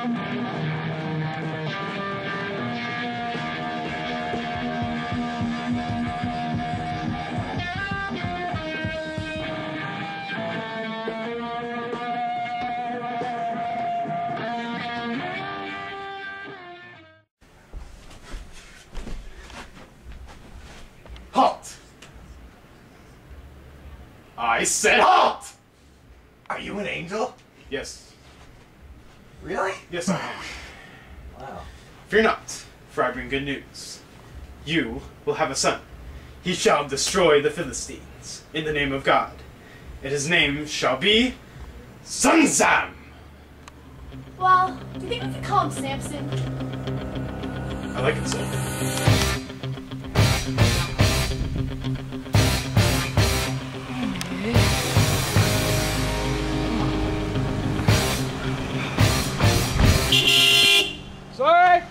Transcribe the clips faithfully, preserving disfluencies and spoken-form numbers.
Halt! I said halt! Are you an angel? Yes. Really? Yes, I am. Wow. Fear not, for I bring good news. You will have a son. He shall destroy the Philistines in the name of God, and his name shall be Samson. Well, do you think we could call him Samson? I like it so. Sorry!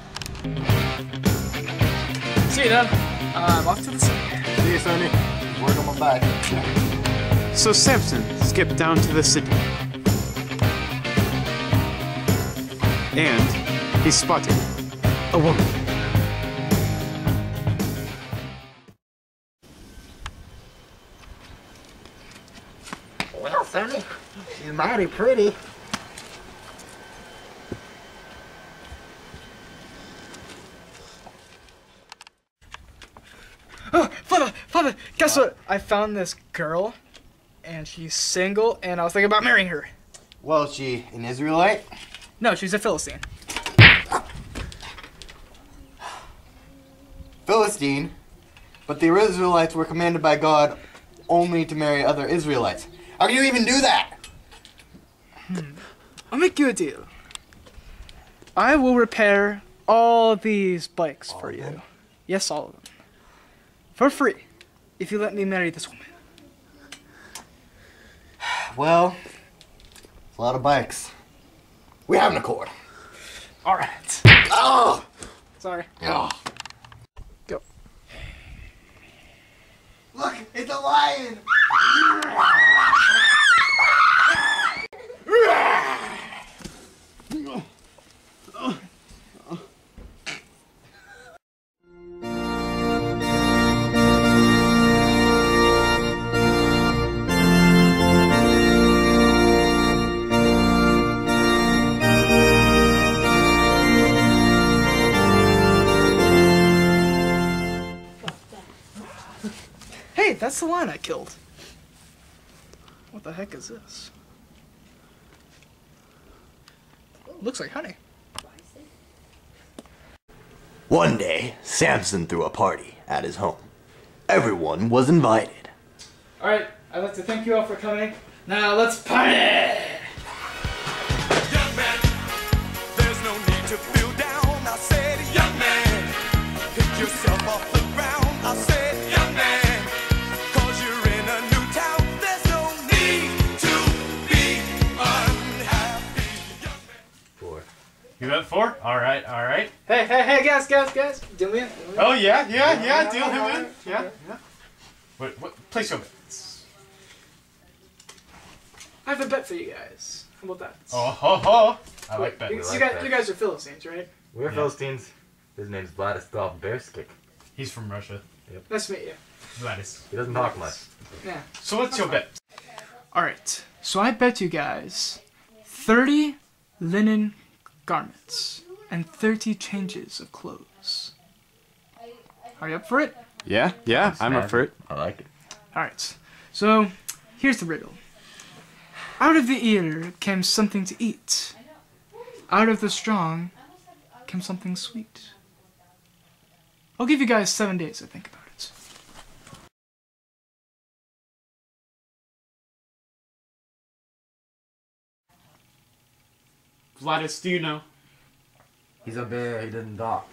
See you then. Uh, I'm off to the city. See you, Sonny. Work on my back. So Samson skipped down to the city. And he spotted a woman. Well, Sonny, she's mighty pretty. Oh, father, father, guess what? I found this girl, and she's single, and I was thinking about marrying her. Well, is she an Israelite? No, she's a Philistine. Philistine, but the Israelites were commanded by God only to marry other Israelites. How can you even do that? Hmm. I'll make you a deal. I will repair all these bikes All for of you. them? Yes, all of them. For free, if you let me marry this woman. Well, it's a lot of bikes. We have an accord. All right. Oh! Sorry. Oh. Go. Look, it's a lion! Hey, that's the lion I killed. What the heck is this? Looks like honey. One day, Samson threw a party at his home. Everyone was invited. Alright, I'd like to thank you all for coming. Now let's party! Young man, there's no need to feel down. I said, young man, pick yourself off the ground. I said, young man, cause you're in a new town. There's no need to be unhappy. Young man. Four. You went four? Alright, alright. Hey, hey, hey, guys, guys, guys. Deal me in. Deal me in. Oh, yeah, yeah, yeah, deal him in. Yeah, yeah. What, what, place your bets. I have a bet for you guys. How about that? Oh, ho, ho. I like You, bets. you, guys, you guys are Philistines, right? We're Yeah. Philistines. His name's Vladislav Bearskick. He's from Russia. Nice to meet you. Gladys. He doesn't talk much. Yeah. So what's your bet? Alright, so I bet you guys thirty linen garments and thirty changes of clothes. Are you up for it? Yeah, yeah, I'm up for it. I like it. Alright, so here's the riddle. Out of the ear came something to eat. Out of the strong came something sweet. I'll give you guys seven days to think about it. Gladys, do you know? He's a bear. He didn't talk.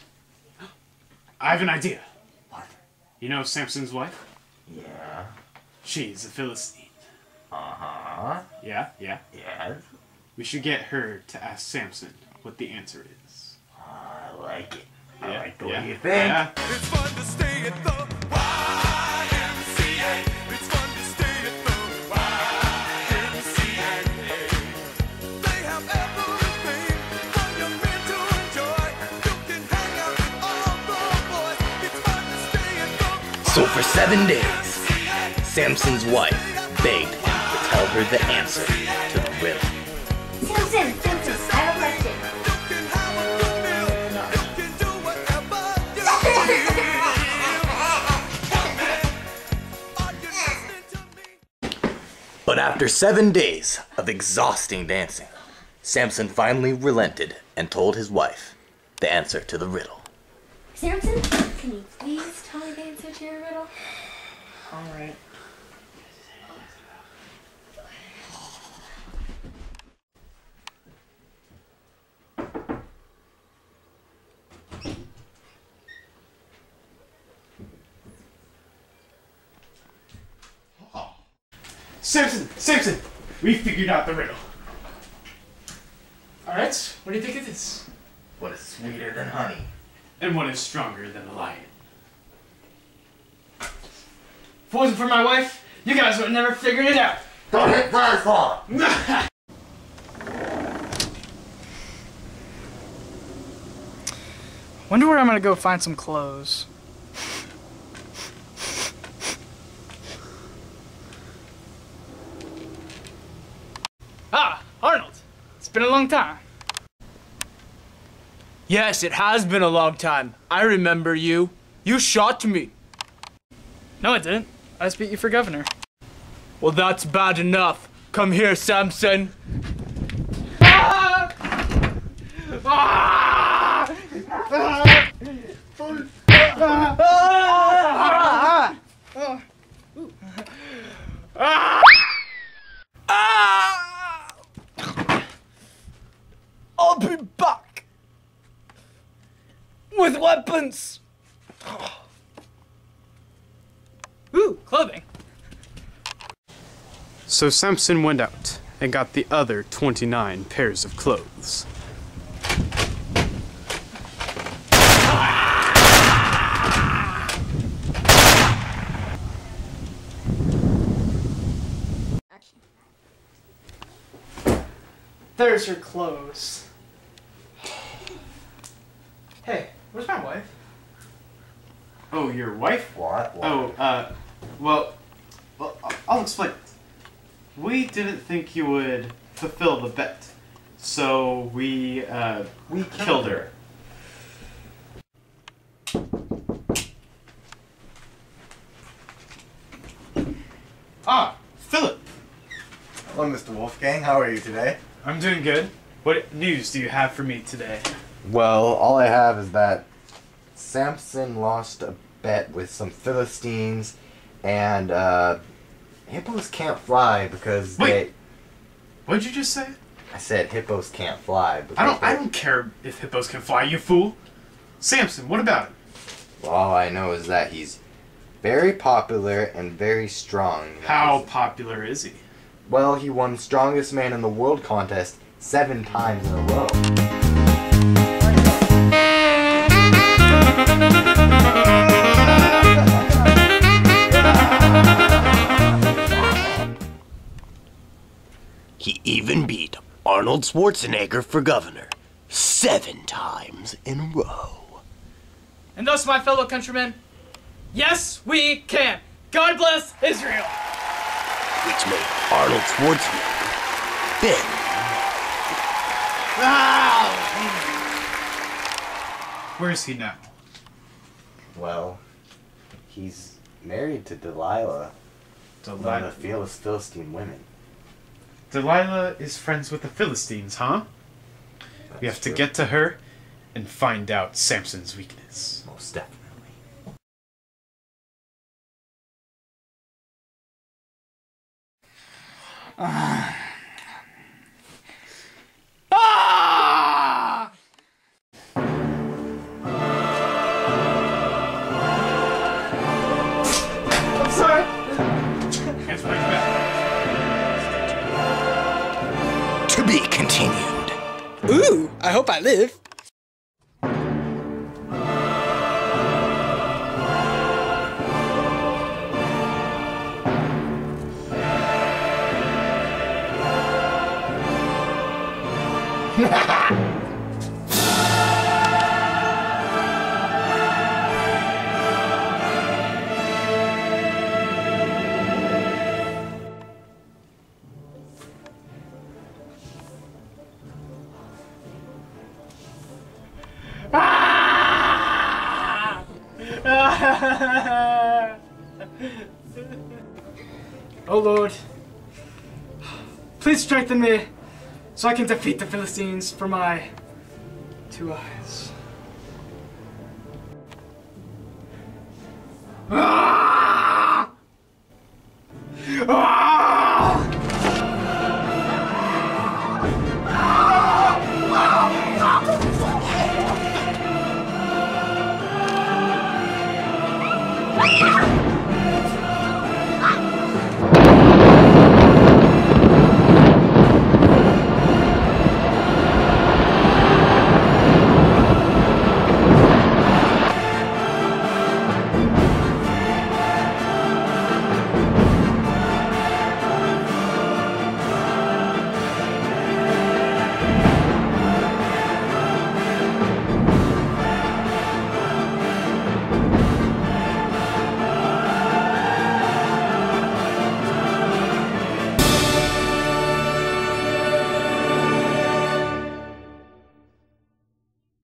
I have an idea. What? You know Samson's wife? Yeah. She's a Philistine. Uh-huh. Yeah, yeah. Yes. We should get her to ask Samson what the answer is. I like it. I Yeah, like the way yeah, you think. yeah. It's fun to stay at the Y M C A. It's fun to stay at the Y M C A. They have everything So for seven days, Samson's wife begged him to tell her the answer to the riddle. Samson, Samson, I have a question. But after seven days of exhausting dancing, Samson finally relented and told his wife the answer to the riddle. Samson, can you please tell me the answer to your riddle? Alright. Samson! Samson! We figured out the riddle. Alright, what do you think of this? What is sweeter than honey? And one is stronger than a lion. If it wasn't for my wife, you guys would have never figured it out. Don't hit very far! Wonder where I'm gonna go find some clothes. Ah, Arnold. It's been a long time. Yes, it has been a long time. I remember you. You shot me. No, I didn't. I just beat you for governor. Well, that's bad enough. Come here, Samson. Ah! Ah! Ah! Ah! Ah! I'll be back with weapons. Ooh, clothing. So Samson went out and got the other twenty-nine pairs of clothes. There's your clothes. Hey, where's my wife? Oh, your wife? What? What? Oh, uh, well, well, I'll explain. We didn't think you would fulfill the bet, so we, uh, we killed her. Ah, Philip! Hello, Mister Wolfgang. How are you today? I'm doing good. What news do you have for me today? Well, all I have is that Samson lost a bet with some Philistines, and uh, hippos can't fly because Wait. they. What'd you just say? I said hippos can't fly. Because I don't. they- I don't care if hippos can fly, you fool. Samson, what about him? Well, all I know is that he's very popular and very strong. How popular is he? Well, he won Strongest Man in the World contest seven times in a row. He even beat Arnold Schwarzenegger for governor seven times in a row. And thus, my fellow countrymen, yes, we can. God bless Israel. Which made Arnold Schwarzenegger big. Where's he now? Well, he's married to Delilah, one of Delilah. the fierce Philistine women. Delilah is friends with the Philistines, huh? We have to true. get to her and find out Samson's weakness. Most definitely. Ah! I'm sorry. It's right back. To be continued. Ooh, I hope I live. Oh Lord, please strengthen me so I can defeat the Philistines for my two eyes. Ah! Ah! Ah!